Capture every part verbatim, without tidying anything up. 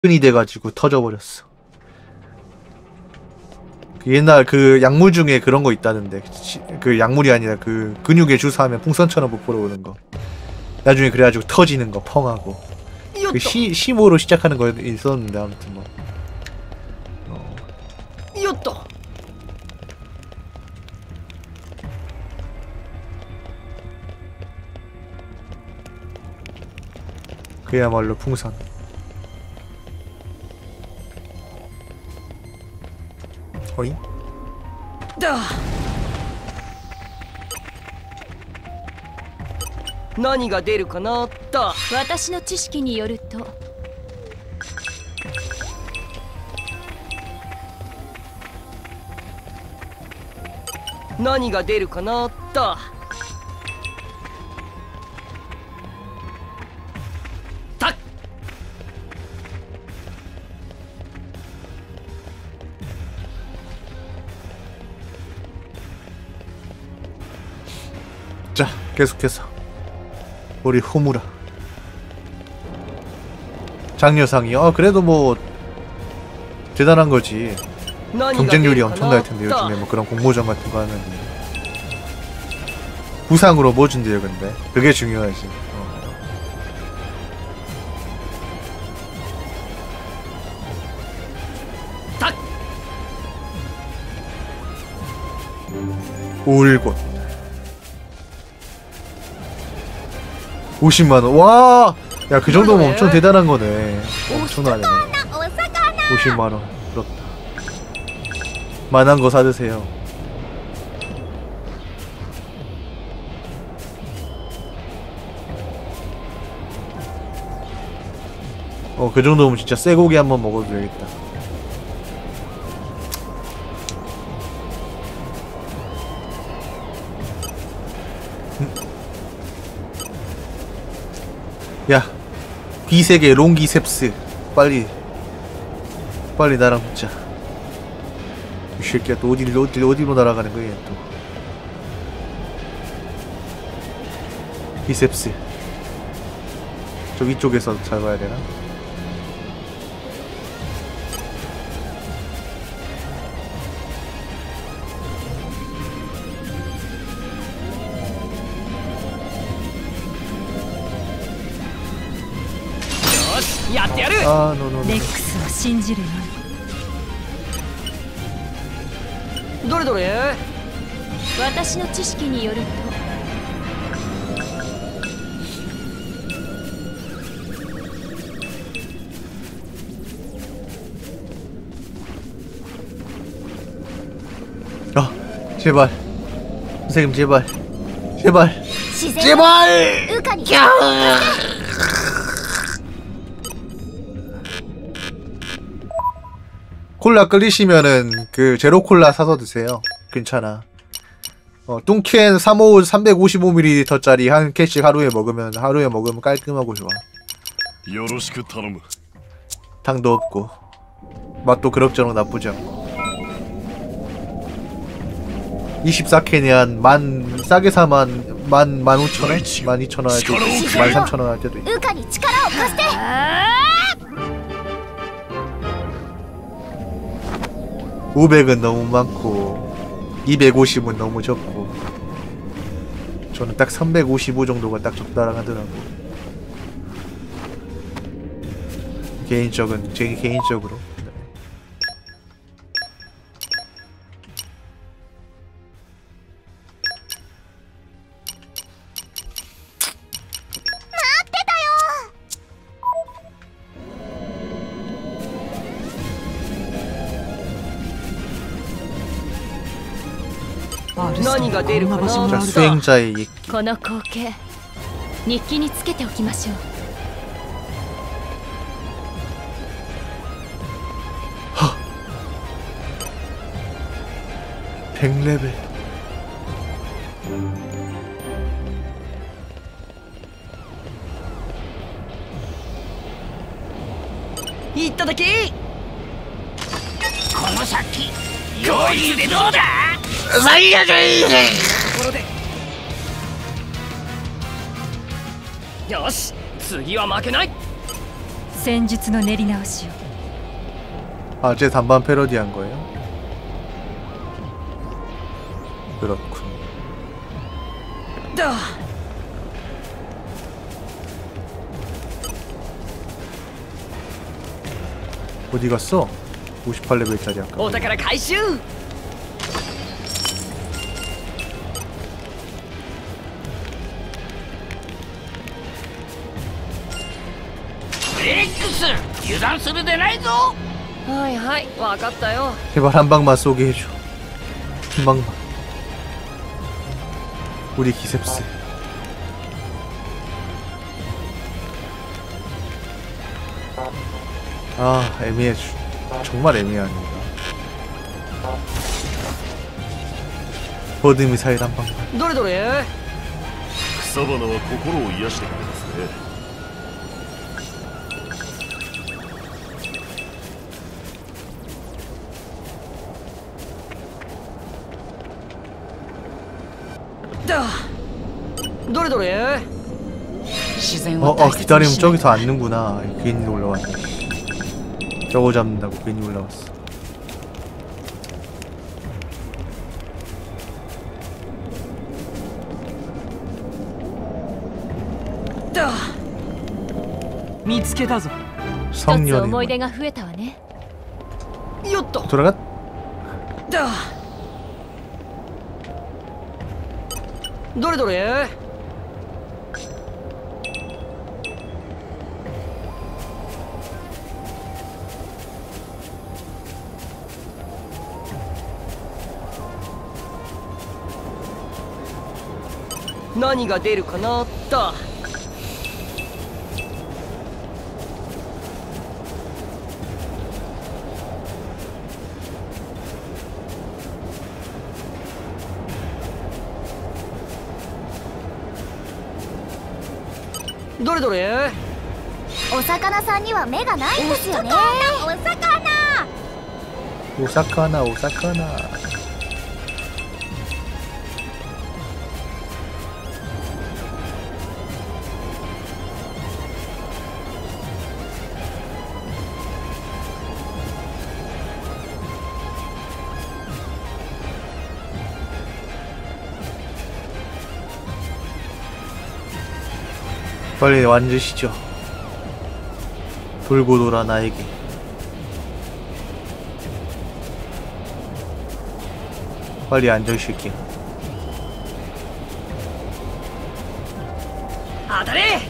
끈이 돼가지고 터져버렸어. 그 옛날 그 약물 중에 그런 거 있다는데, 그 약물이 아니라 그 근육에 주사하면 풍선처럼 부풀어 오는 거. 나중에 그래가지고 터지는 거 펑하고. 그 시, 시모로 시작하는 거 있었는데 아무튼 뭐. 어. 그야말로 풍선. 어이? 何が出るかなと。 私の知識によると何が出るかなと。たっ。 자, 계속해서 우리 후무라 장려상이 어 그래도 뭐 대단한 거지. 경쟁률이 엄청날 텐데 요즘에 뭐 그런 공모전 같은 거 하면 부상으로 뭐 준대요. 근데 그게 중요하지. 어. 울곳 오십만 원. 와! 야, 그 정도면 엄청 대단한 거네. 엄청나네. 오십만 원. 부럽다. 만한 거 사드세요. 어, 그 정도면 진짜 쇠고기 한번 먹어도 되겠다. 야, 비세계 롱기셉스 빨리 빨리 나랑 붙자. 이 새끼야 또 어디로 어디로 어디로 날아가는 거야 또. 비셉스 저 위쪽에서 잘 봐야 되나? 아, 노노노. 렉스를 신지를. どれどれ。 私の知識によると 아, 제발. 선생님 제발. 제발. 제발. 콜라 끓이시면은 그 제로 콜라 사서 드세요. 괜찮아. 어, 뚱캔 삼백오십오 삼백오십오 밀리리터짜리 한 캔씩 하루에 먹으면 하루에 먹으면 깔끔하고 좋아. 당도 없고 맛도 그럭저럭 나쁘지 않고. 이십사 캔에 한 만 싸게 사만 만 만 오천 원, 만 이천 원 할 때도 있고, 만 삼천 원 할 때도 있고. 오백은 너무 많고 이백오십은 너무 적고 저는 딱 삼백오십오 정도가 딱 적당하더라고. 개인적은 제 개인적으로. 자, 수행자의 얘기. この光景日記につけておきましょう。 は백 레벨. 이따다키. この先用意でどうだ。最悪い。ところで。よし、次は負けない。 戦術の練り直しを。 아, 제 단반 패러디한 거예요? 그렇군. 어디 갔어? 오십팔 레벨짜리 아까. お宝回収。ブレックス、油断するでないぞ。はいはい、わかったよ。 제발 한 방만 쏘게 해줘. 한 방만. 우리 기셉스. 아, 애매해. 정말 애매합니다. 버드 미사일 한 방만. どれどれ。 草花は心を癒してくれますね。 どれどれ。 어, 어, 기다리면 저기서 앉는구나. 괜히 올라왔네. 저거 잡는다고 괜히 올라왔어. 성년의 思い出が増えたわね。 よっと。 돌아갔? どれどれ。 何が出るかな。だ。どれどれ。 お魚さんには目がないんですよね。お魚。 오사카나 오사카나. 빨리 앉으시죠. 돌고 돌아 나에게. 빨리 앉으실게요. 当たれ。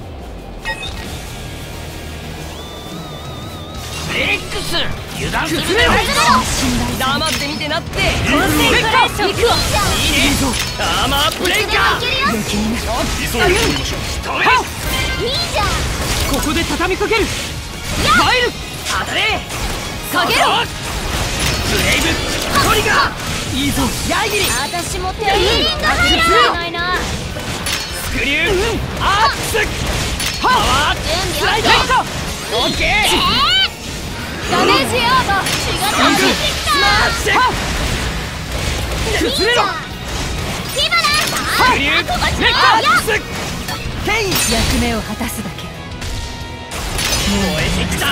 ブレックス、油断するでないぞ。黙ってみてなって。コンセントレーション。いくわ。いいね。アーマーブレイカー。 急いで取りましょう。 いいじゃん。 ここで畳みかける。ファイル。当たれ。かけろ。ブレイブトリガー。いいぞ。ヤギリ。 私も手に入らないな。 スクリューアックスパワースライド。オッケー。 ダメージアーバー。血がスマッシュ。崩れろ。 火花。 スクリューレッカースケイン。 役目を果たすだけ。 燃えてきた。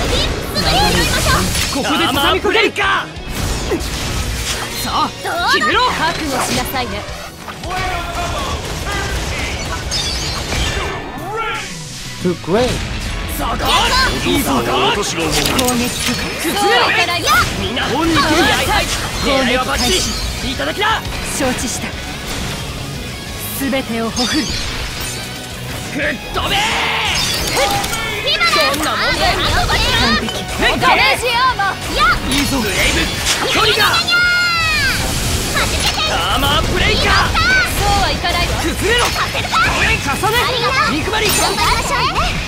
ここで畳みかけるか。さあ決めろ。 覚悟しなさいね。 Too great. そこいいぞ。 私が思う。 攻撃とか崩れろ。みんな本に来る。狙いはバッチリ。いただきだ。 承知した。すべてをほふる。 吹っ飛べ。そんなもんだ。 完璧。ダメージアーバー。 いいぞ。ブレイブトリガー。アーマーブレイカー。 そうはいかないわ。 崩れろ。応援重ね。肉張り。 頑張りましょうね。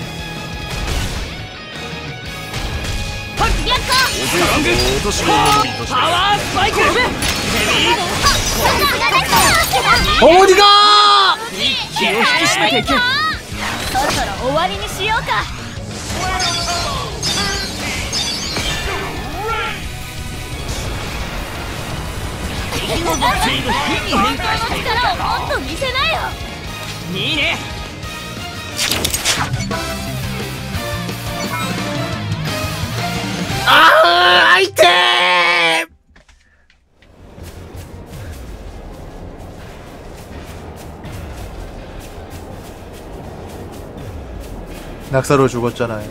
やっこ。 私が思いいたしパワースパイク。 어디가! 気を引き締めていけ。 そろそろ終わりにしようか。 随分変化している。 力をもっと見せなよ。 いいね。 낙사로 죽었잖아요.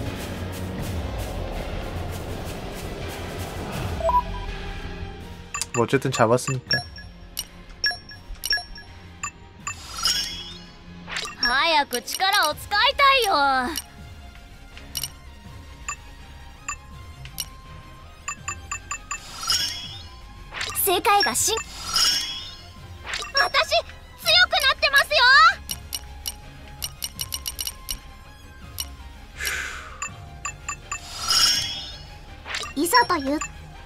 뭐 어쨌든 잡았으니까. 早く力を使いたいよ。世界がしん私強くなってますよ。いざという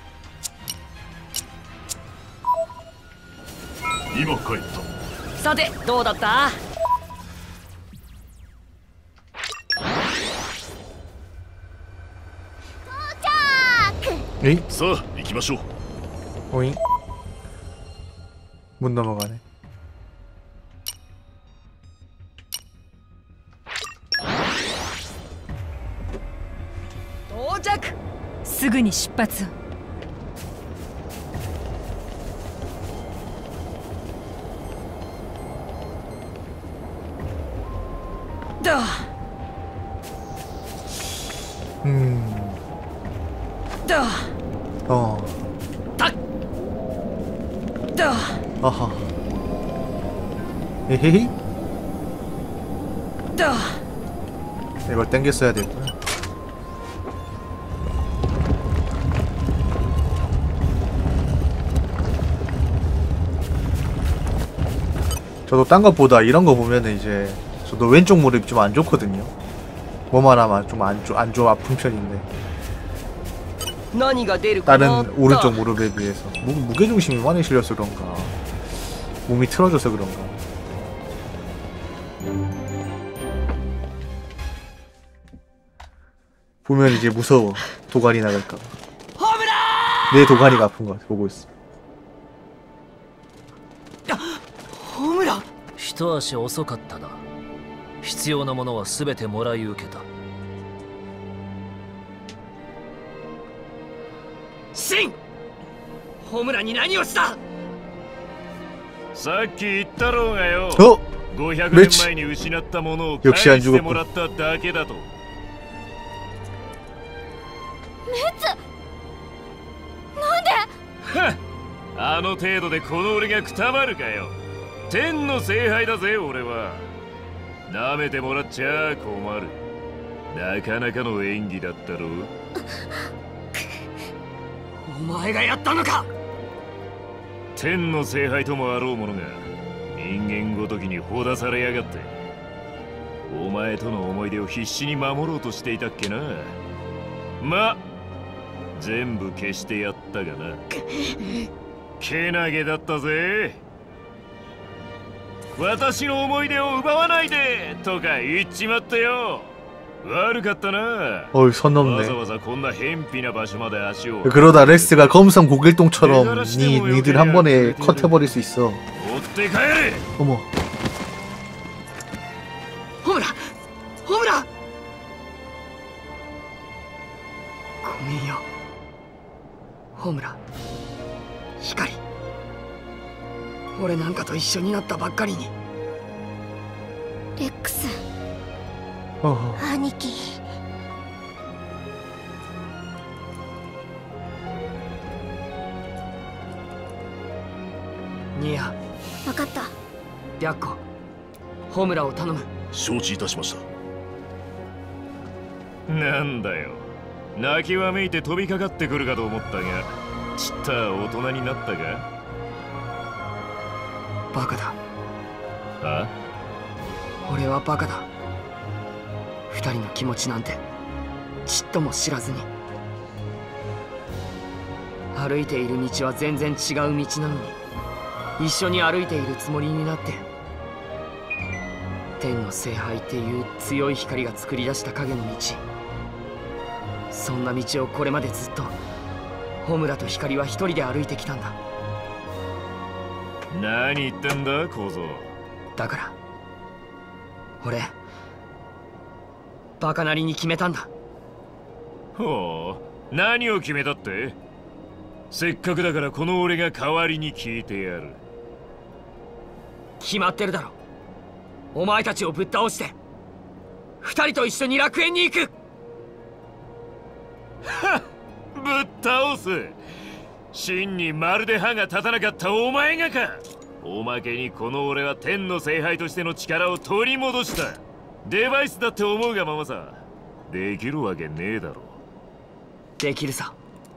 今帰った。 さてどうだった？ エイさあ行きましょう。 오잉? 못 넘어가네. 到着。すぐに出発。だ。 음. だ。 어. た。だ。 아하. 에헤이? だ。 이걸 땡겼어야 됐구나. 저도 딴 것보다 이런 거 보면은 이제 저도 왼쪽 무릎이 좀 안 좋거든요. 뭐만 하면 좀 안 안 좋아 아픈 편인데 何が出るかな。 다른 오른쪽 무릎에 비해서 무, 무게중심이 많이 실려서 그런가 몸이 틀어져서 그런가 보면 이제 무서워. 도가니 나갈까 봐. 내 도가니가 아픈 거 같아. 보고 있어. ホムラ。 一足遅かったな。必要なものは全てもらい受けた。 シン。ホムラに何をした？ さっき言ったろうがよ。 어? ごひゃくねんまえに失ったものを返してもらっただけだと。 あの程度でこの俺がくたばるかよ。天の聖杯だぜ俺は。舐めてもらっちゃ困る。なかなかの演技だったろう。 お前がやったのか。 天の聖杯ともあろうものが人間ごときにほだされやがって。お前との思い出を必死に守ろうとしていたっけな。ま全部消してやったがな。けなげだったぜ。私の思い出を奪わないでとか言っちまったよ。悪かったな。 어이 선 わ 넘네. ざわざこんな偏僻な場所まで足を。 그러다 렉스가 검성 고길동처럼 니 니들 한 번에 컷해버릴 수 있어. 追って帰れ。 어머. ホムラ。ホムラ。ごめんよ。ホムラ。光。俺なんかと一緒になったばっかりに。 レックス 어. 兄貴。 ニヤ。 分かった。 白虎。ホムラを頼む。 承知いたしました。なんだよ。泣きわめいて飛びかかってくるかと思ったが、ちった大人になったか。 バカだ。 あ？ 俺はバカだ。二人の気持ちなんてちっとも知らずに。歩いている道は全然違う道なのに一緒に歩いているつもりになって、天の聖杯っていう強い光が作り出した影の道、そんな道をこれまでずっとホムラと光は一人で歩いてきたんだ。 何言ってんだ小僧。 だから俺バカなりに決めたんだ。 ほう、何を決めたって？せっかくだからこの俺が代わりに聞いてやる。 決まってるだろ。お前たちをぶっ倒して二人と一緒に楽園に行く。 ぶっ倒す。真にまるで歯が立たなかったお前がか。おまけにこの俺は天の聖杯としての力を取り戻した。デバイスだって思うがままさ。できるわけねえだろ。 できるさ。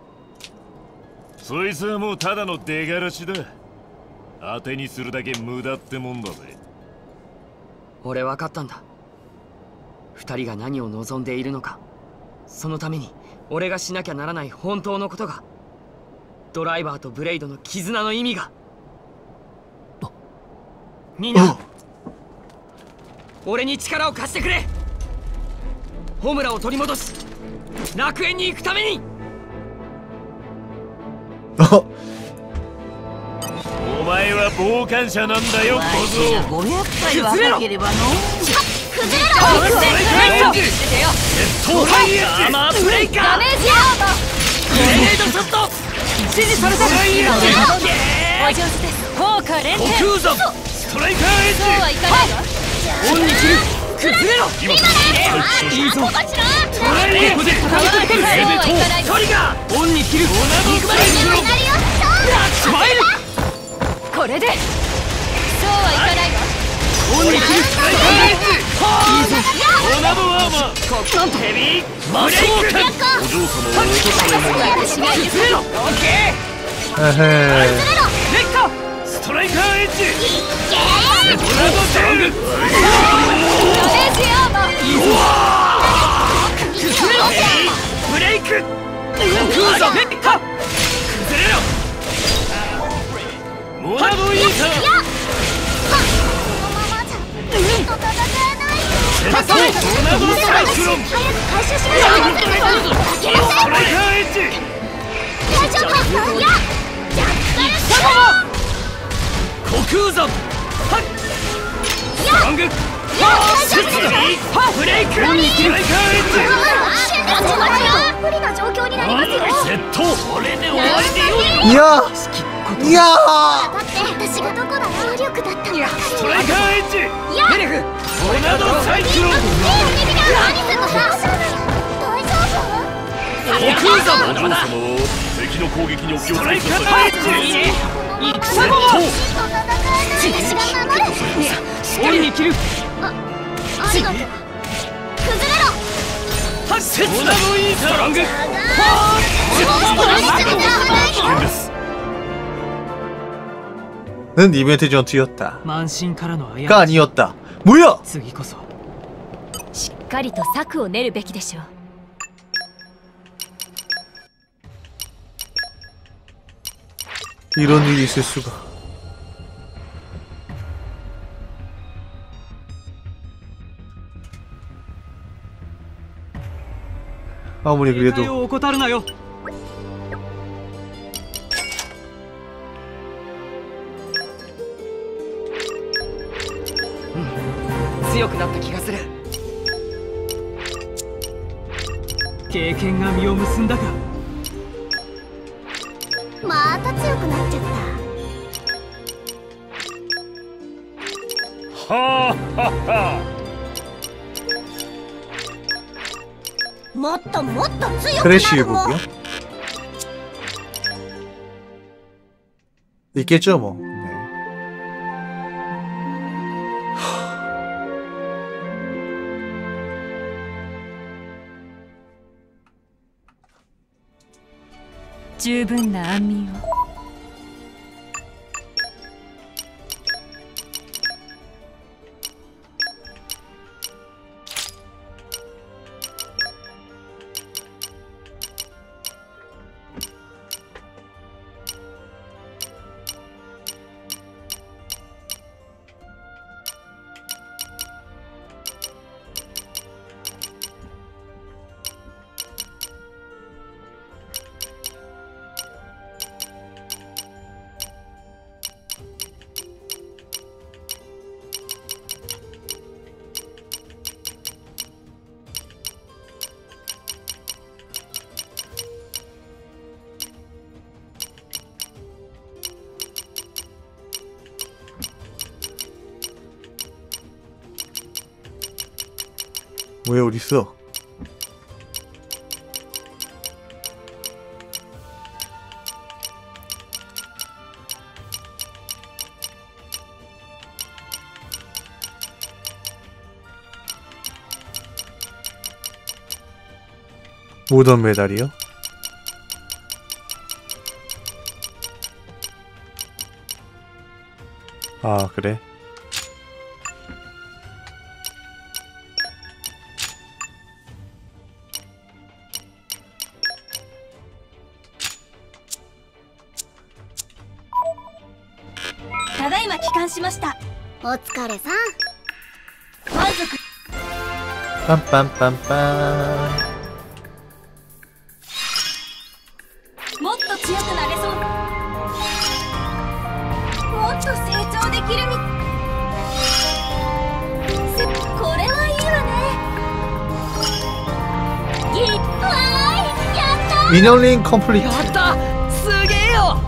そいつはもうただの出がらしだ。当てにするだけ無駄ってもんだぜ。 俺分かったんだ。二人が何を望んでいるのか。そのために俺がしなきゃならない本当のことが、ドライバーとブレイドの絆の意味が。みんな俺に力を貸してくれ。ホムラを取り戻し楽園に行くために。 お前は傍観者なんだよ小僧。 ごひゃっかい若ければの崩れろ。 アーマーブレイカー。 ダメージアーマー。 グレネードショット。指示された。 お上手です効果連携。 空山ストライカーエッジ。 そうはいかないわ。 オンに切る。崩れろ。 今だ。 いいぞ。 こちらトライここで叩きつける。 そうはいかないトリガー。オンに切る。 になるよ。 スマイル。 これでそうはいかないわ。 オンに切る。ストライカーエッジ。いいぞ。 オナドアーマー。 ここヘビーマシンお嬢様を落とされもの。 私が譲崩れろ。オッケー。 へへレッカストライカーエッジ。 オナドテール。 ダメージアーマー。 いいぞ。崩れろ。ブレイク。空山レッカ崩れろ。 モナドイーター。 戦えないよ。 セットモナドサイクロン。 早く回収しましょう。負けなさい。 ストライカーエッジ。 大丈夫。いや、ジャッカルショ虚空山。はい。ストロング。 ー。いや、大丈夫。 ハーフレイク。ストライカーエッジ。 無理な状況になりますよ。 セット。これで終わりでよい。 いやいやだって私がどこだよ。努力だったんだ。 ストライカーエッジ。 いや、 ヘレフ。 モナドサイクロン。 何すんのさ。大丈夫？ 虚空山。 お嬢様は敵の攻撃にお気をつけください。 戦後も私が守る。 オンに切る。 ありがとう。崩れろ。 ハッセットナドイーター。ストロング。 는 이벤트 전투였다. 満身からのあや 가 아니었다. 뭐야? 次こそしっかりと策を練るべきでしょう。 이런 일이 있을 수가. 아무리 그래도 を怠るなよ。強くなった気がする。経験が実を結んだが。 また強くなっちゃった。 はあはは。 もっともっと強くな 크래쉬 るもん。 회복이요? 있겠죠 뭐. 네. 十分な安眠を。 왜 어딨어? 모던 메달이요? 아 그래? 다다이마帰還しました。お疲れさん。満足。 빰빰빰빰. もっと強くなれそう。もっと成長できるみ。すこれはいいわね。ぎわーい、やった。 미녀링 컴플리트. やったすげえよ。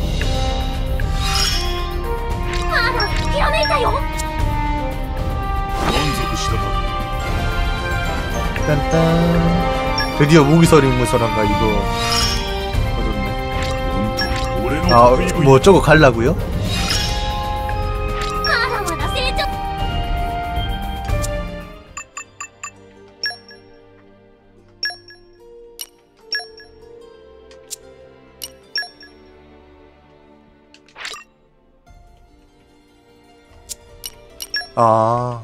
あら、ひらめいたよ。 満足したか。 딴딴. 드디어 무기서리 무서란가 이거. 얻었네. 아, 뭐 저거 갈라고요? まだまだ成長。 아.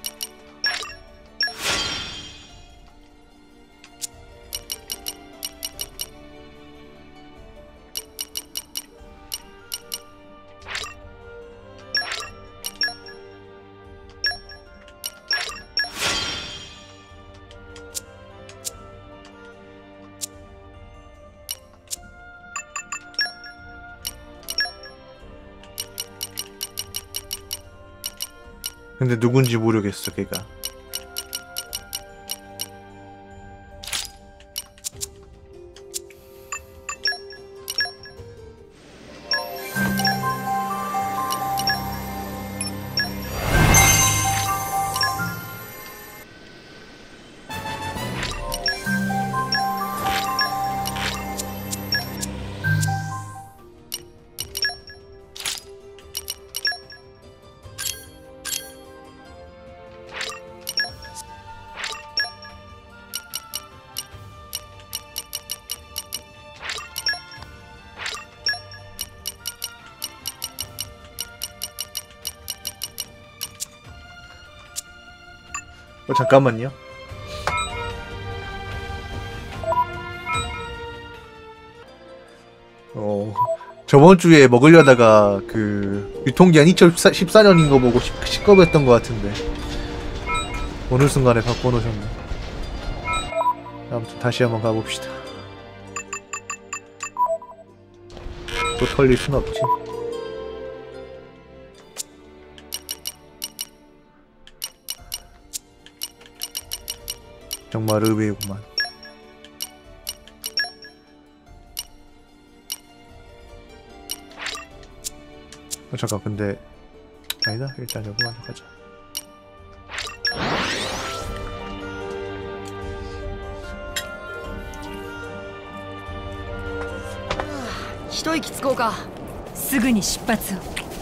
근데 누군지 모르겠어 걔가. 어, 잠깐만요. 어, 저번 주에 먹으려다가 그 유통기한 이천십사 년인 거 보고 시, 시겁했던 것 같은데 어느 순간에 바꿔놓으셨네. 아무튼 다시 한번 가봅시다. 또 털릴 순 없지. 정말 의외구만. 어, 잠깐 근데 아니다. 일단 여기 먼저 가자. 一息つこうか。 すぐに出発を。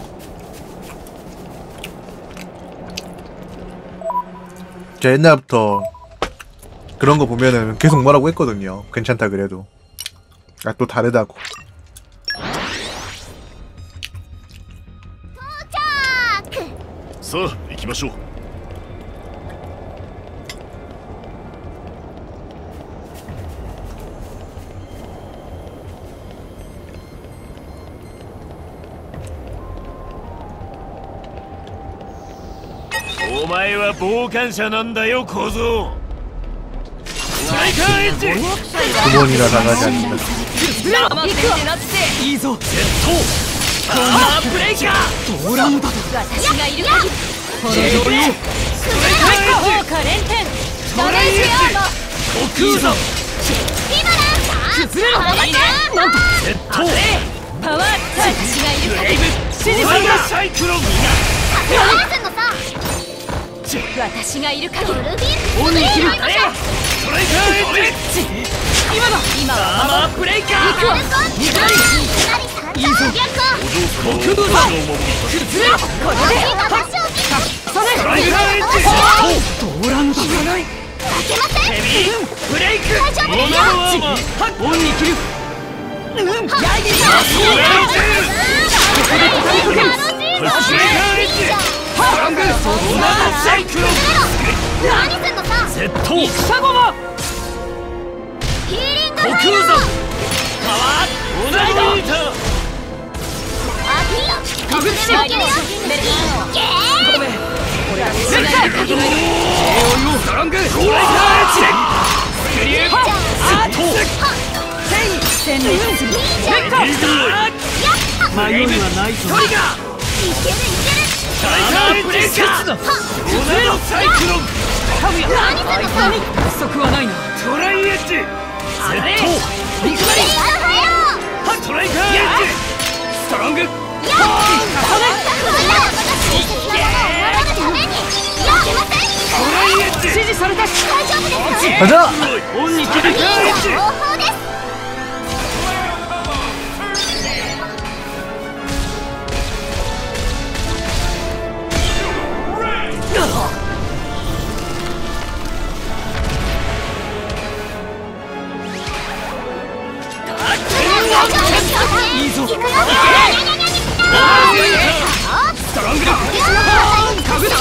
제가 옛날부터 그런 거 보면은 계속 뭐라고 했거든요. 괜찮다 그래도. 아, 또 다르다고. さあ行きましょう。お前は傍観者なんだよ小僧。大会エッジ 두번이나 나가지 않는다. 黙ってってなっていいぞ。パワーブレイカードラムだと私がいる限り。 ジェオリオ効果連点。 トレイエッジ奥ぞ今だ。 崩れろいいねなんとセットパワー私がいるブレイブシジマがサイクロンどうすんのさ。 私がいる限りドルフィンオンに切るストライカーストライカーエッジ今だ今はアーマーブレイカー行くわいきなりいいぞお嬢様の私の守りこれで私を見てストライカーエッジドーランド知らない負けませんヘビーブレイク大丈夫ですよアーマーオンに切るうんやいで楽しいぞストロングオナーサイクロン何すんのさゼット戦駒ヒーリング虚空山パワーオナーダイターあいいよ隠し負けるよゲーごめん俺は絶対勝てないストロングストライカーエッジスクリューアート戦慄するレッド迷いはないぞトリガーいけるいけるストライカーブレイカーオナーサイクロンカムヤ何すんのさ不足はないなトライエッジゼットビッグマリストライカーエッジストロング指示されたし大丈夫ですかあじゃあオンに切るいい方法ですいいぞいくよストロングカブダ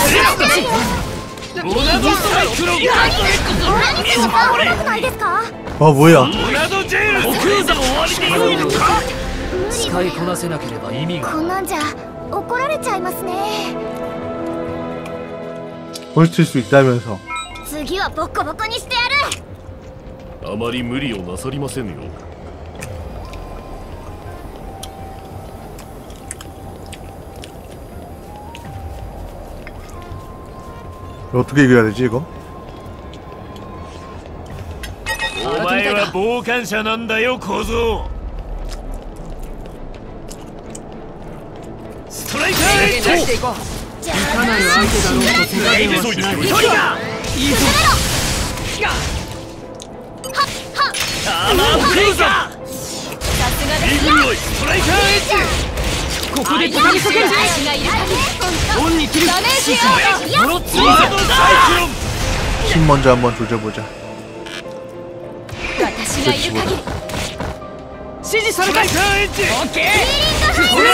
オナドストライクロン何すんのかうまくないですかあ뭐야 オナドジェイル虚空山終わりでいいのか使いこなせなければ意味がこんなんじゃ怒られちゃいますね 벌칠 수 있다면서 次はボッコボコにしてやるあまり無理をなさりませんよ。 어떻게 이겨야 되지 이거? お前は傍観者なんだよ小僧。 ストライカーエッジいかなる相手だろうと手加減はしないトリガーいいぞアーマーブレイカービッグロイストライカーエッジここで畳みかける私がいる限りオンに切るダメージアウトモロッツワードサイクロン 힘 먼저 한번 조져보자. 私がいる限り指示されたストライカーエッジオッケー私がいる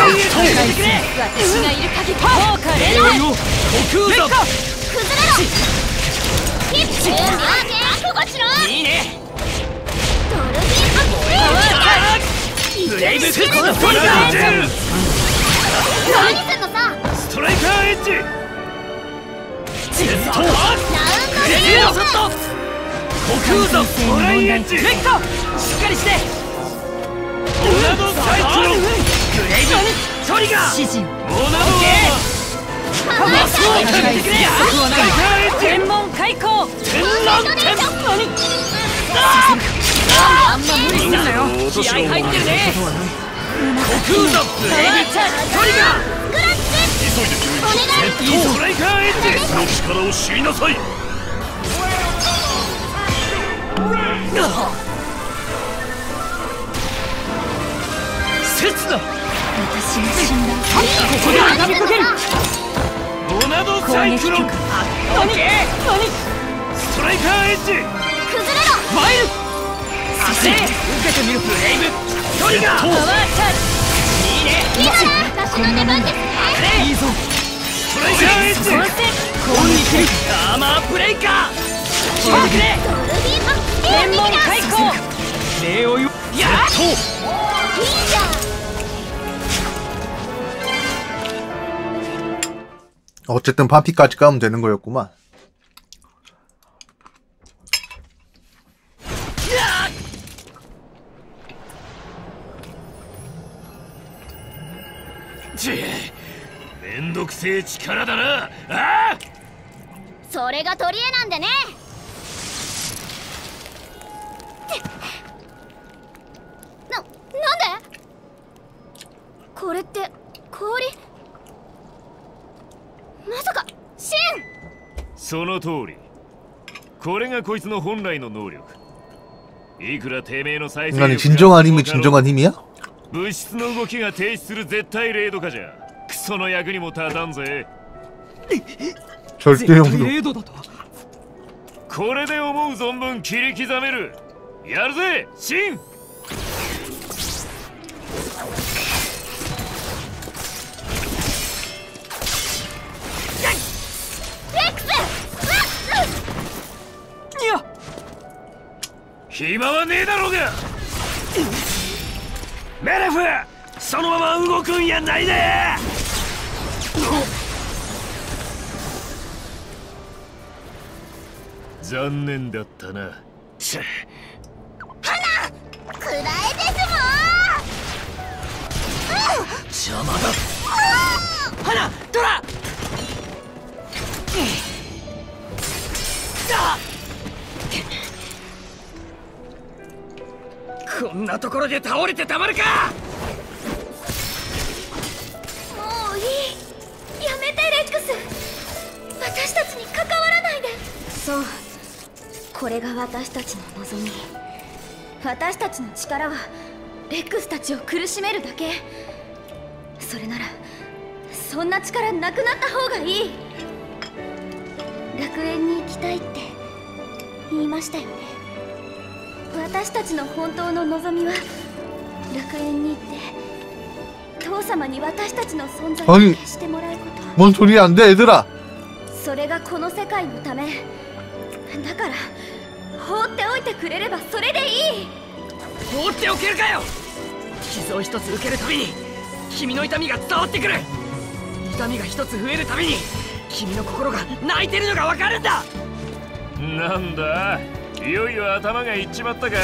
限り効果連レオよ虚空山崩れろヒップあーここしろいいねドルフィンアップブレイブストライカーエッジ何すんのさストライカーエッジジェットラウンドレディオセット虚空山トライエッジレッドしっかりしてオナドサイクロングレイブトリガー指示をオナドはマスをかけてくれやストライカーエッジ天文開口天覧天何あんま無理すんなよ気合入ってるね虚空山ブレイブトリガー急いで救お願いいいぞストライカーエッジ出その力を知りなさい。 刹那私が死んだここで畳みかけるモナドサイクロン攻撃曲何何ストライカーエッジ崩れろマイルさせ受けてみるブレイブトリガーパワーチャーいいね今が私の出番ですねいいぞストライカーエッジジ混戦オンに切るアーマーブレイカー決めてくれドルフィンアップ天文開口礼をよやっといいじゃん 어쨌든 반피까지 까면 되는 거였구만. 치, めんどくせえ力だな。ああ。 それが取り柄なんでねな、なんでこれって氷まさかシンその通り。これがこいつの本来の能力。いくらてめえの再生 인간의 진정한 힘이 진정한 힘이야? 物質の動きが停止する絶対零度化じゃクソの役にも立たんぜ。 절대 絶対 용도. 零度だと。 これで思う存分切り刻める。やるぜシン。 いや、 暇はねえだろうが。メレフ、そのまま動くんやないで。残念だったな。チェくらえですもん。 邪魔だ。 花ドラ。こんなところで倒れてたまるか。 もういい、やめてレックス。私たちに関わらないで。そう、これが私たちの望み。私たちの力はレックスたちを苦しめるだけ。それならそんな力なくなった方がいい。楽園に行きたいって言いましたよね。私たちの本当の望みは楽園に行って父様に私たちの存在を消してもらうこと。 뭔 소리야 안 돼 얘들아. それがこの世界のためだから、放っておいてくれればそれでいい。 放っておけるかよ。傷を一つ受けるたびに君の痛みが伝わってくる。痛みが一つ増えるたびに君の心が泣いてるのがわかるんだ。 なんだ、いよいよ頭がいっちまったか。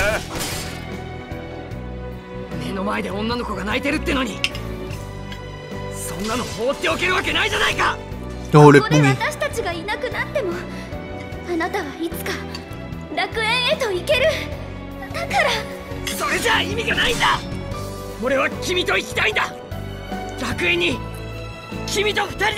目の前で女の子が泣いてるってのに、そんなの放っておけるわけないじゃないか。 저 ここで 렉붕이. 私たちがいなくなっても、あなたはいつか楽園へと行ける。だからそれじゃあ意味がないんだ。俺は君と行きたいんだ。楽園に君と二人で。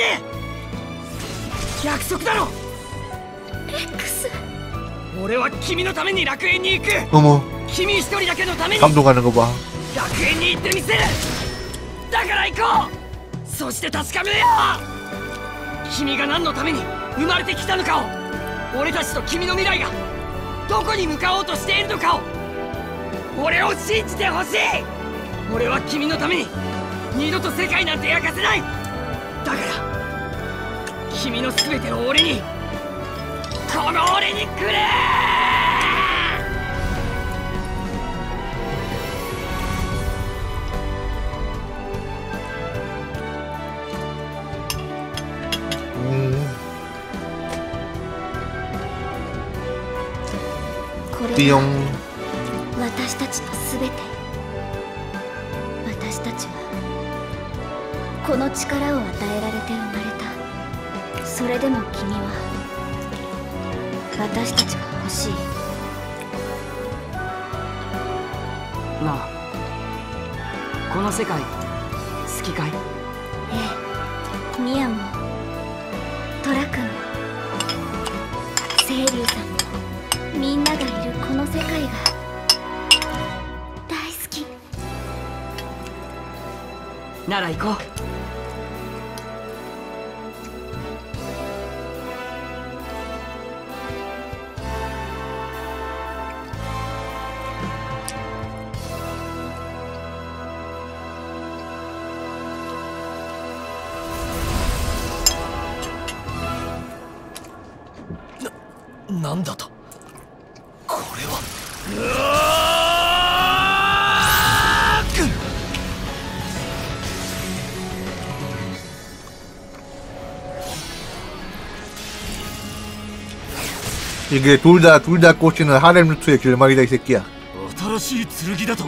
約束だろ。 レックス。 俺は君のために楽園に行く。 어머 君一人だけのために 감동하는 거 봐. 楽園に行ってみせる。だから行こう。そして確かめよう。君が何のために生まれてきたのかを、俺たちと君の未来がどこに向かおうとしているのかを、俺を信じてほしい。俺は君のために二度と世界なんて焼かせない。だから君の全てを俺に、この俺にくれ。 음. これ 띠용. が私たちのすべて。私たちはこの力を与えられて生まれた。それでも君は私たちが欲しい。 なあ、この世界好きかい？ ええ、ミヤもトラ君も清流さんも、みんながいるこの世界が大好き。 なら行こう。 なんだと。これは。 이게 둘 다 둘 다 꽂히는 하렘 루트의 결말이다 이 새끼야. 新しい剣だと。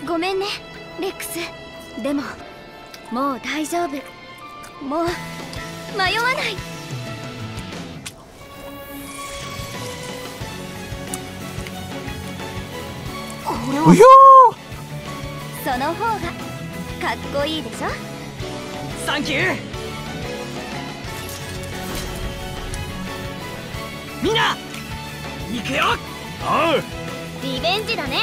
ごめんねレックス。でももう大丈夫。もう迷わない。 うひょその方がかっこいいでしょ。 サンキュー。みんな行くよ。 おう。 リベンジだね。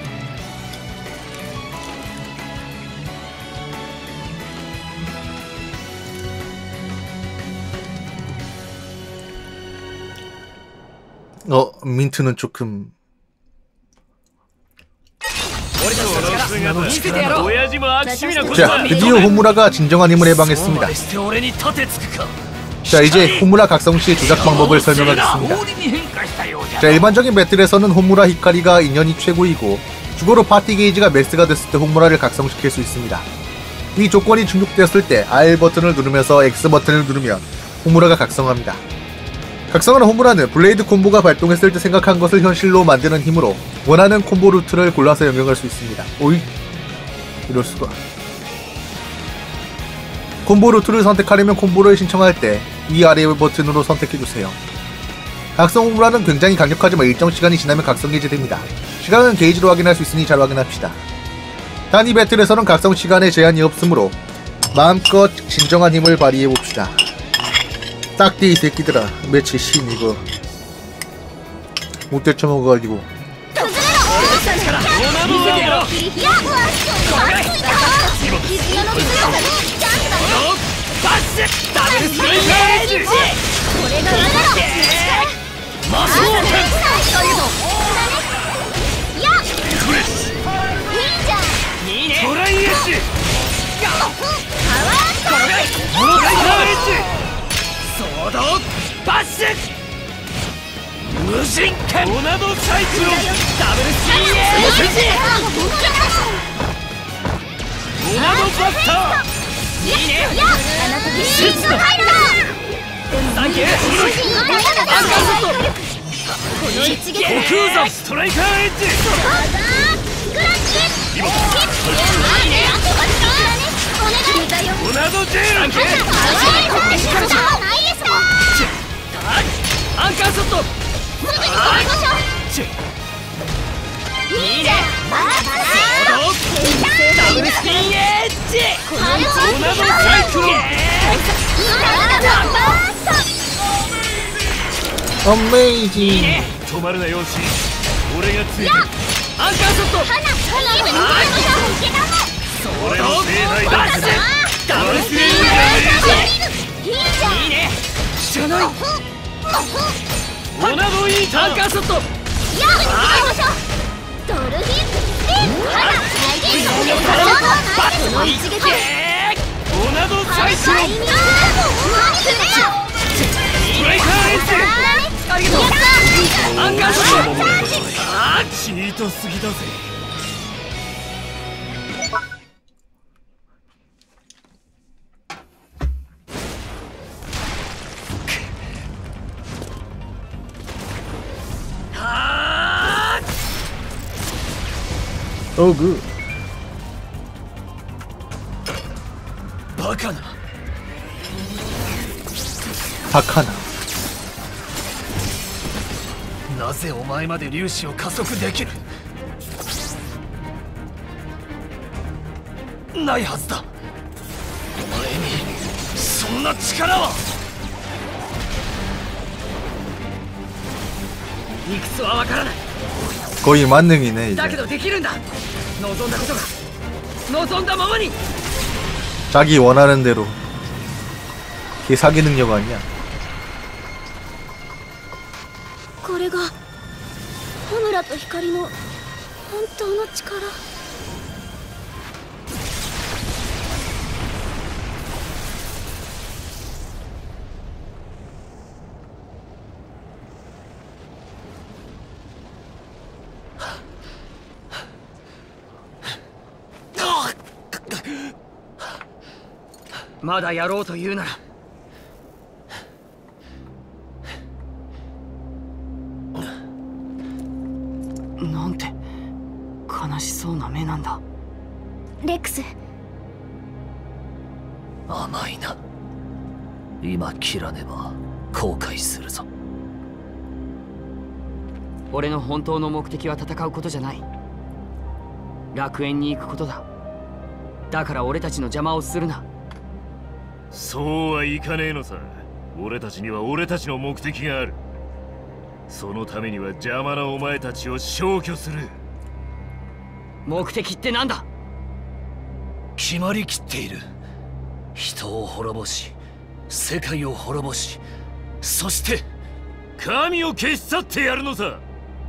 어 민트는 조금 俺たちの力見せてやろう。 親父も悪趣味なこと 자 だ。 드디어 호무라가 진정한 힘을 해방했습니다. そこまでして俺に立てつくか。 자 이제 호무라 각성시의 조작 방법을 설명하겠습니다. 氷に変化したようじゃ。 자 일반적인 배틀에서는 호무라 히카리가 인연이 최고이고 주거로 파티 게이지가 매스가 됐을 때 호무라를 각성시킬 수 있습니다. 이 조건이 충족되었을 때 알 버튼을 누르면서 X 버튼을 누르면 호무라가 각성합니다. 각성하는 호무라는 블레이드 콤보가 발동했을 때 생각한 것을 현실로 만드는 힘으로 원하는 콤보 루트를 골라서 영역할 수 있습니다. 오이 이럴수가. 콤보 루트를 선택하려면 콤보를 신청할 때 위아래 버튼으로 선택해주세요. 각성 호무라는 굉장히 강력하지만 일정 시간이 지나면 각성 해제됩니다. 시간은 게이지로 확인할 수 있으니 잘 확인합시다. 단위 배틀에서는 각성 시간에 제한이 없으므로 마음껏 진정한 힘을 발휘해봅시다. 딱띠 이 새끼들아, 며칠 신 이거 못 때쳐먹어가지고. トライエッジ。ソードバッシュ。無人剣。トナドサイクロン。ダブルスリーエージ。トナドバスター。いいね。シュッと。サンキュー。アンカーショット。極山ストライカーエッジ。トナドジェール。アンカーショット。いいね。ダブルスピンエッジ。トナドサイクロン。 어메이징. 止まるなよし。俺がついてる。 アンカーショット。 俺の聖杯だ。ダブルスピンエッジ。いいね。 知らない。 トナドイーター。 アンカーショット。 ドルフィンスピン。 トナドサイクロン。ストライカーエッジ。 ありがとう。アンカーショット。 あーチートすぎだぜ。 어 그. バカな。 박하나. なぜお前まで粒子を加速できる。ないはずだ。お前にそんな力は。 理屈はわからない。 거의 만능이네 だけ 이제. どできるんだ。望んだことが望んだままに。 자기 원하는 대로. 걔 사기 능력 아니야? これがホムラと光の本当の力。 まだやろうというなら。なんて悲しそうな目なんだ。 レックス。 甘いな。今切らねば後悔するぞ。 俺の本当の目的は戦うことじゃない。楽園に行くことだ。だから俺たちの邪魔をするな。 そうはいかねえのさ。俺たちには俺たちの目的がある。そのためには邪魔なお前たちを消去する。 目的ってなんだ？ 決まりきっている。人を滅ぼし、世界を滅ぼし、そして神を消し去ってやるのさ。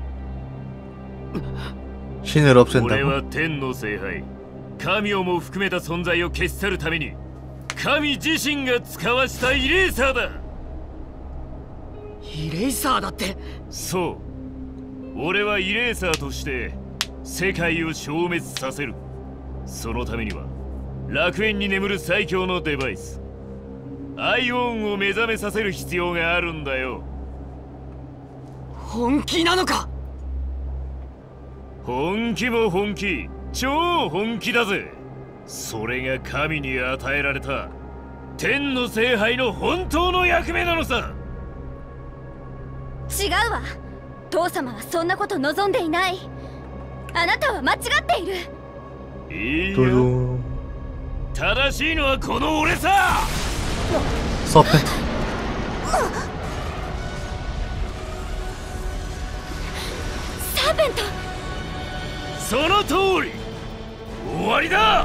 신을 俺 없앤다고? は天の聖杯、神をも含めた存在を消し去るために神自身が使わしたイレーサーだ。 イレイサーだって。 そう、俺はイレーサーとして世界を消滅させる。そのためには楽園に眠る最強のデバイスアイオンを目覚めさせる必要があるんだよ。 本気なのか？ 本気も本気、超本気だぜ。それが神に与えられた天の聖杯の本当の役目なのさ。 違うわ。父様はそんなこと望んでいない。あなたは間違っている。 いいよ、 도둑 正しいのはこの俺さ。 서펜 サーペント。 その通り、終わりだ。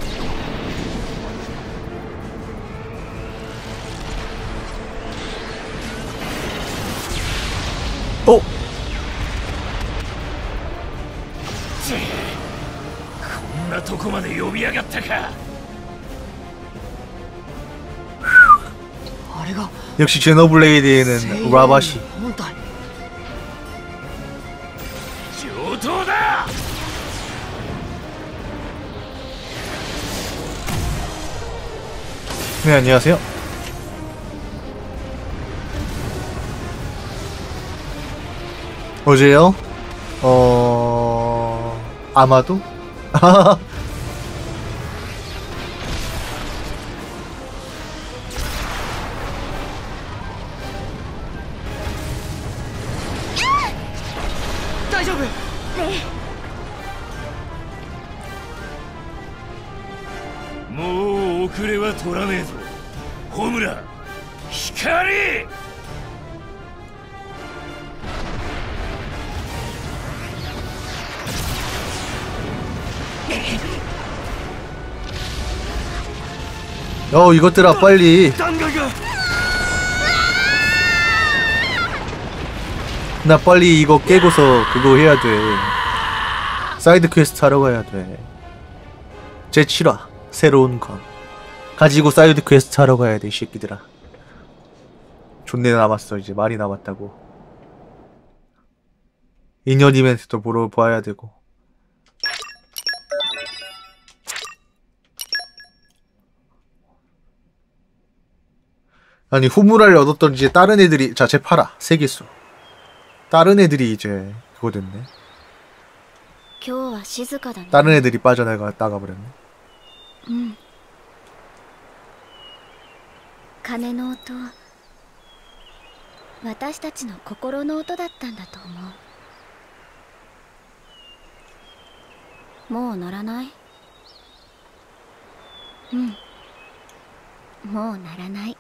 お、 こんなとこまで呼び上がったか。 あれが 역시 제노블레이드에는 라바시. 本体。 上等だ。 네, 안녕하세요. 어제요? 어... 아마도? 네. もう遅れは取らねえぞ。ホムラ、光。 어, 이것들아 빨리. 나 빨리 이거 깨고서 그거 해야 돼. 사이드 퀘스트 하러 가야 돼. 제칠 화 새로운 건 가지고 사이드 퀘스트 하러 가야 돼, 이 새끼들아. 존내 남았어. 이제 많이 남았다고. 인연 이벤트도 보러 봐야 되고. 아니, 후무라를 얻었던 이제 다른 애들이, 자, 쟤 팔아. 세계수. 다른 애들이 이제 그거 됐네. 다른 애들이 빠져나가 나가버렸네. 응. 鐘の音、私たちの心の音だったんだと思う。もう鳴らない？うん。もう鳴らない。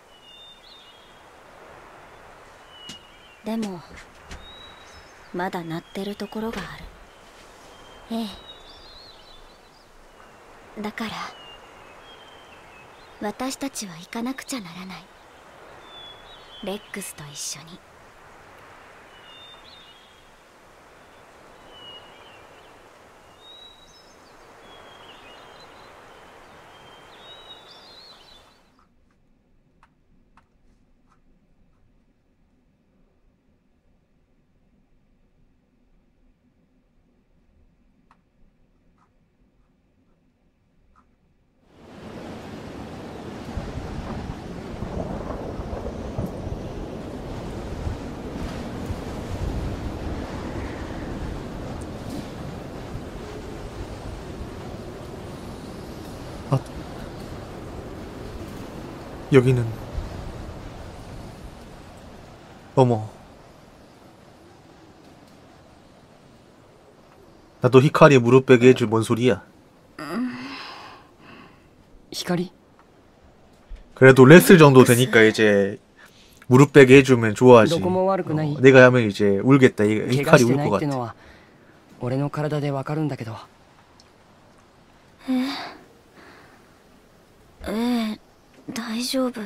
でもまだ鳴ってるところがある。ええ。だから私たちは行かなくちゃならない。レックスと一緒に。 여기는 어머 나도 히카리 무릎 베게 해줄 뭔 소리야. 光 그래도 레슬 정도 되니까 이제 무릎 베게 해주면 좋아하지. 너무悪くない 어, 내가 하면 이제 울겠다. 이- 怪我 히카리 して 울 ない 것 っての 같아. は俺の体でわかるんだけどええ大丈夫。え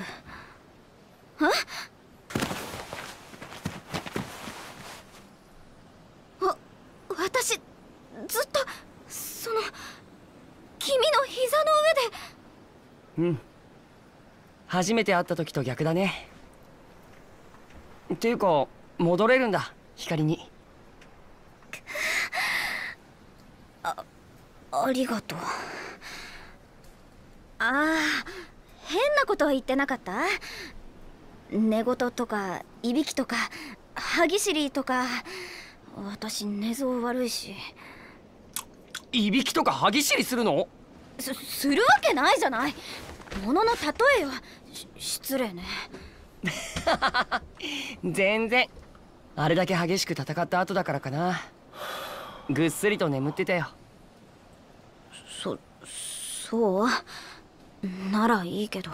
わ私ずっとその君の膝の上で。 うん初めて会った時と逆だねっていうか戻れるんだ光にありがとう。ああ変なことは言ってなかった？寝言とかいびきとか歯ぎしりとか。私寝相悪いし。 いびきとか歯ぎしりするの？ すするわけないじゃない。ものの例えよ。し失礼ね。 全然あれだけ激しく戦った後だからかなぐっすりと眠ってたよそそうならいいけど。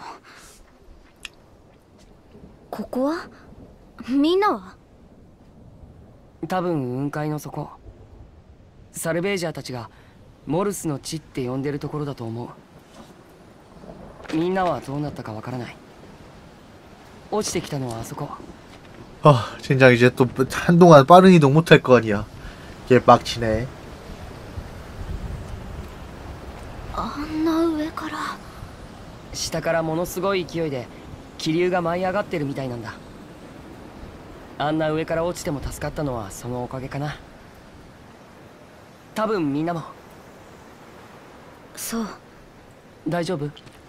ここはみんなは？ 多分雲海の底サルベージャーたちがモルスの地って呼んでるところだと思うみんなはどうなったかわからない落ちてきたのはあそこ 아 진짜 이제 또 한동안 빠른 이동 못할 거 아니야. 얘 빡치네. あんな上から。 下からものすごい勢いで気流が舞い上がってるみたいなんだあんな上から落ちても助かったのはそのおかげかな多分みんなもそう。 大丈夫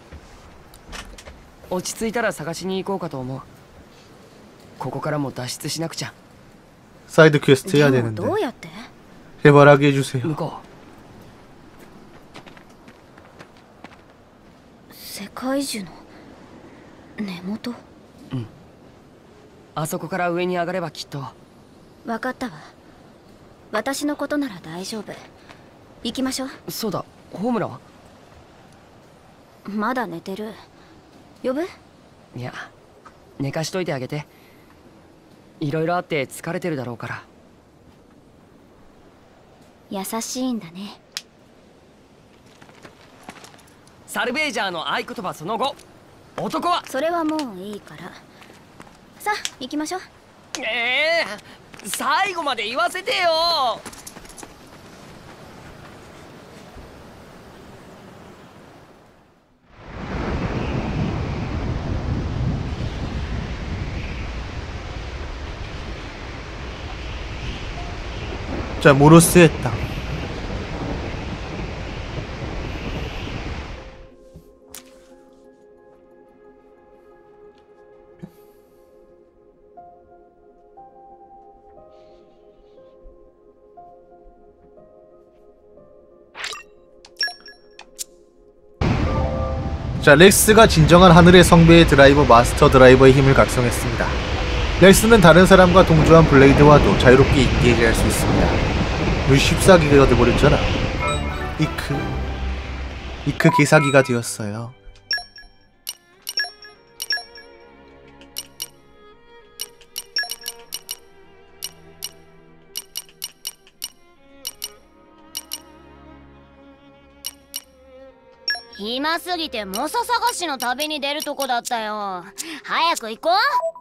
落ち着いたら探しに行こうかと思うここからも脱出しなくちゃ 사이드 퀘스트 해야 でも 되는데 どうやって？ 해바라기 해주세요. 向こ世界樹の根元？ うあそこから上に上がればきっと分かったわ。私のことなら大丈夫。行きましょう。 そうだホムラはまだ寝てる。呼ぶ？ いや寝かしといてあげていろいろあって疲れてるだろうから優しいんだね。 サルベージャーの合言葉その後男はそれはもういいから。さあ行きましょう。 ええ最後まで言わせてよ 자 모로스의 땅. 자, 렉스가 진정한 하늘의 성배의 드라이버 마스터 드라이버의 힘을 각성했습니다. 렉스는 다른 사람과 동조한 블레이드와도 자유롭게 인게이지할 수 있습니다. 너 십사기가 돼버렸잖아. 이크 이크 개사기가 되었어요. 暇すぎて猛者探しの旅に出るとこだったよ。早く行こう。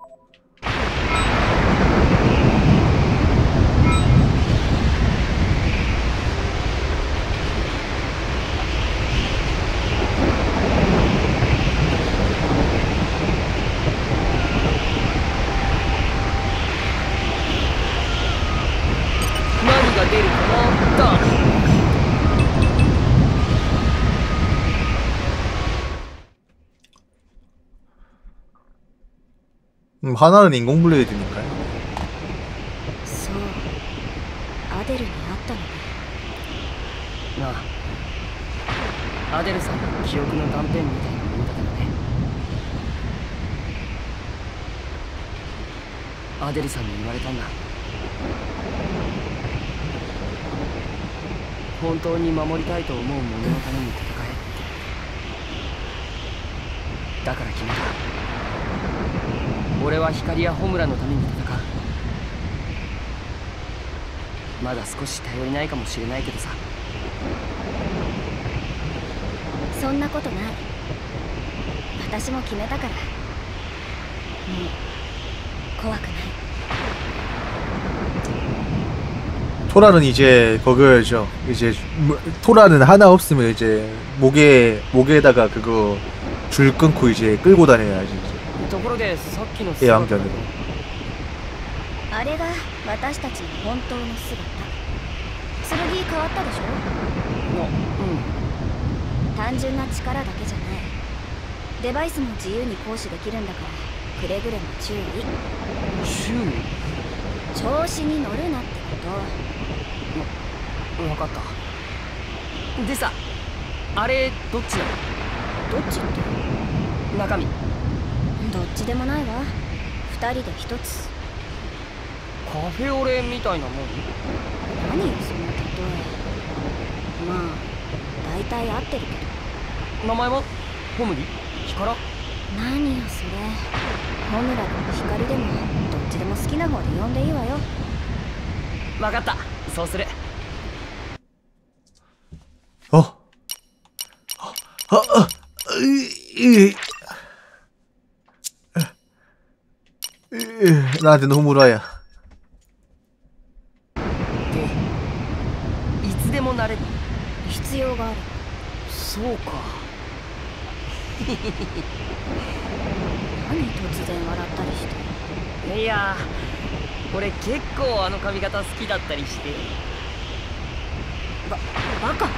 何が出るかなと 음, 하나는 인공 블레이드니까요. そうアデルに会ったのね。 なあアデルさんの記憶の断片みたいなものだからねアデルさんに言われたんだ。本当に守りたいと思う者のために戦えって。だから決めた。俺は光やホムラのために戦う。まだ少し頼りないかもしれないけどさ。 そんなことない。私も決めたから。もう怖くない。 토라는 이제 그거죠. 이제 뭐, 토라는 하나 없으면 이제 목에 목에다가 그거 줄 끊고 이제 끌고 다녀야지. 애완견으로. あれが私たちの本当の姿。剣変わったでしょ？ うん。 単純な力だけじゃない。デバイスも自由に行使できるんだからくれぐれも注意。 注意？ 調子に乗るなってこと。 分かった。でさ、あれどっちなの？ どっちって？ 中身。 どっちでもないわ。二人で一つ。 カフェオレみたいなもん？ 何よその例え。まあ大体合ってるけど。 名前は？ホムリ？ヒカラ？ 何よそれ。ホムラでも光でもどっちでも好きな方で呼んでいいわよ。 分かった。そうする。 어, 어, 어, 어, 이, 이, 이, 나한테 너무 물어야. いつでもなれる。 必要がある。 そうか。 何突然笑ったりして。 いや、俺結構あの髪型好きだったりして。 バ、バカ。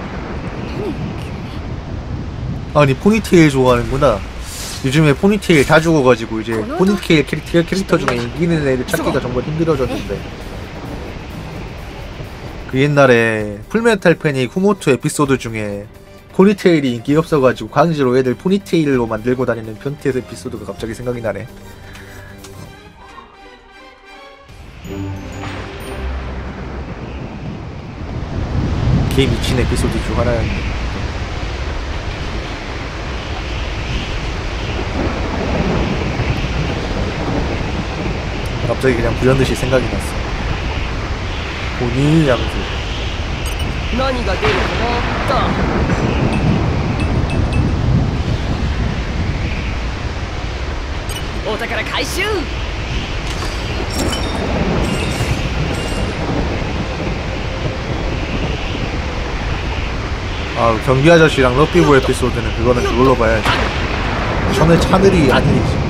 아니 포니테일 좋아하는구나. 요즘에 포니테일 다 죽어가지고 이제 포니테일 캐릭터, 캐릭터 중에 이기는 애들 찾기가 정말 힘들어졌는데 그 옛날에 풀메탈 패닉 후모토 에피소드 중에 포니테일이 인기 없어가지고 강제로 애들 포니테일로 만들고 다니는 변태 에피소드가 갑자기 생각이 나네. 개 미친 에피소드 중 하나였는데 갑자기 그냥 부연듯이 생각이 났어. 본인 양수. 何が出るかな？お宝回収。 아 경비 아저씨랑 럭비보 에피소드는 그거는 그걸로 봐야지. 천의 차늘이 아니지.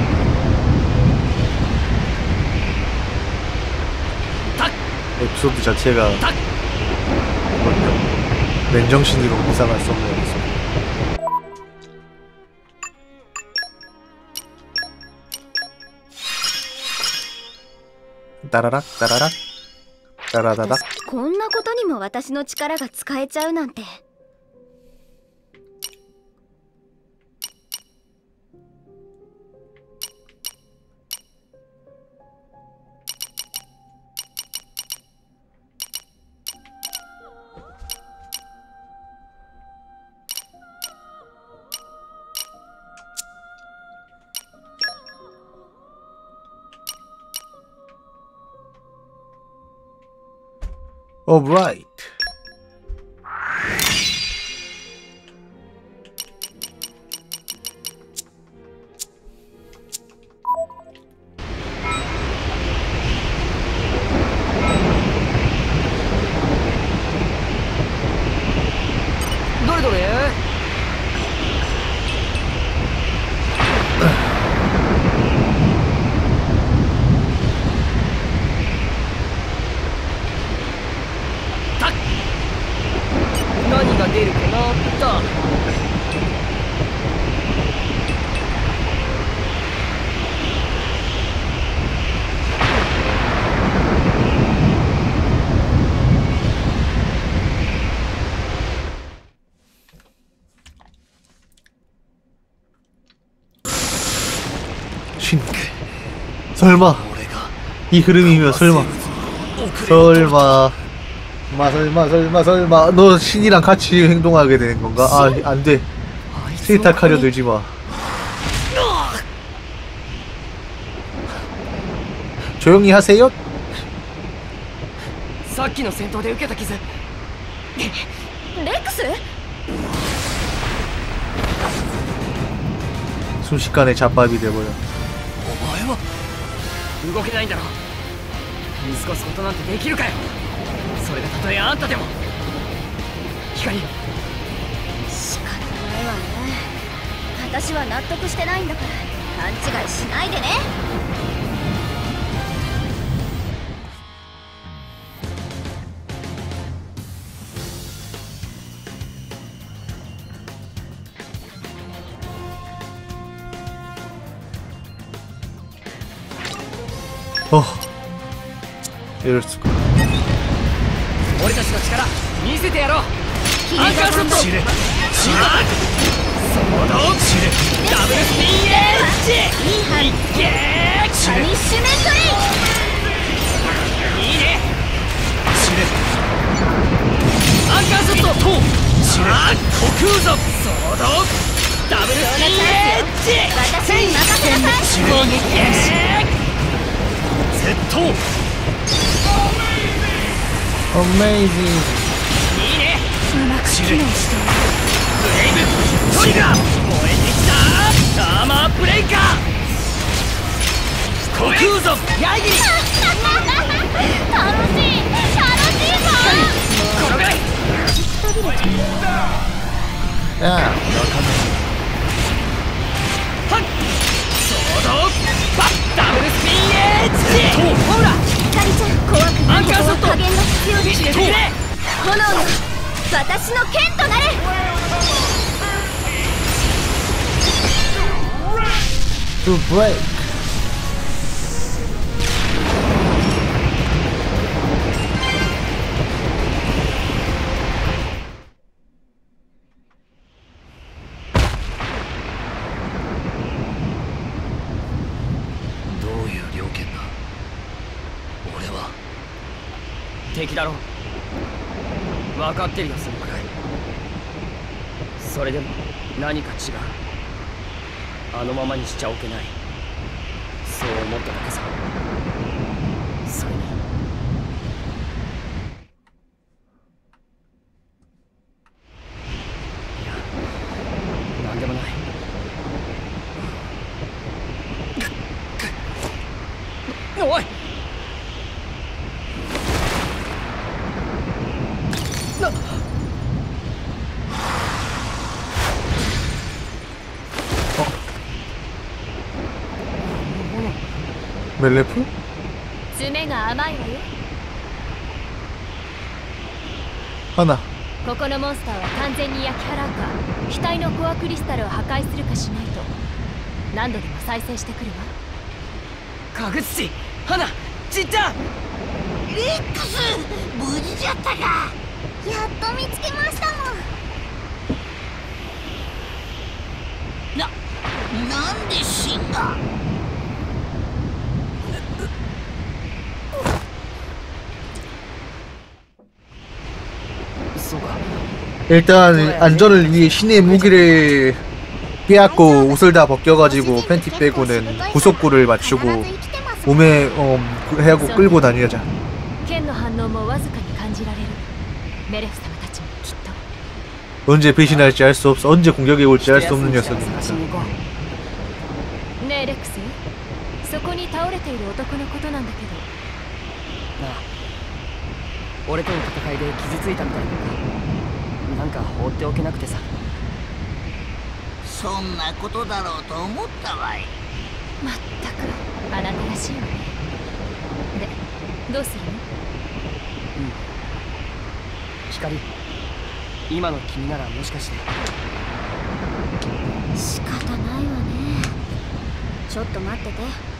에피소드 자체가 뭐냐 맨정신으로 구상할 수 없는 에피소드. 따라락 따라락 따라다닥. こんなことにも私の力が使えちゃうなんて。 Alright. 신 설마 이 흐름이면 설마 설마 마 설마 설마 설마 너 신이랑 같이 행동하게 되는 건가? 아 안돼 세탁하려 들지 마. 조용히 하세요. さっきの戦闘で受けた傷。 レックス 순식간에 잡밥이 돼버려. お前は動けないんだろ。見過ごすことなんてできるかよ。それがたとえあんたでも。光。 仕方ないわね。私は納得してないんだから勘違いしないでね。 어 이럴 수가. 俺たちの力見せてやろう。アンカーショット。 知れ知れそうだ。ダブルスピンエッジ。いけー。 パニッシュメントレイ。 いいね。 知れアンカーショット。 知れあっ虚空ぞ。そうだ。ダブルスピンエッジ。 私に任せなさい。 攻撃エッジ。 窃盗 Amazing. いいね。 うまく機能している。 ブレイブトリガー燃えてきた。アーマーブレイカー。虚空ぞヤギリ。 楽しい楽しいぞ。 転がれ。 야. そうだ。バッダブルスピンエッジ。ほら。 ひかりちゃん怖くないけどアンカーショット加減が必要です。 見せてくれ。 炎よ私の剣となれ。 To break. ?俺は敵だろ。分かってるよそのくらい。それでも何か違う。あのままにしちゃおけない。そう思っただけさ。それにいや何でもない。おいな 멜레프? 爪が甘いわよ。 하나. ここのモンスターは完全に焼き払うか機体のコアクリスタルを破壊するかしないと何度でも再生してくるわ。 かぐつし花ちっちゃん。 レックス無事じゃったか。やっと見つけましたもん。 な、なんで死んだ。 일단 안전을 위해 신의 무기를 빼앗고 옷을 다 벗겨가지고 팬티 빼고는 구속구를 맞추고 몸에 어, 해하고 끌고 다니자. 剣の反応もわずかに感じられる。メレフ様たちもきっと。 언제 배신할지 알 수 없어. 언제 공격해 올지 알 수 없는 녀석입니다. ねえレックス、そこに倒れている男のことなんだけど。 なあ、俺との戦いで傷ついたみたいなのか。なんか放っておけなくてさ。 そんなことだろうと思ったわい。 まったくあなたらしいわね。で、どうするの？ うん。光、今の君ならもしかして。 仕方ないわね。ちょっと待ってて。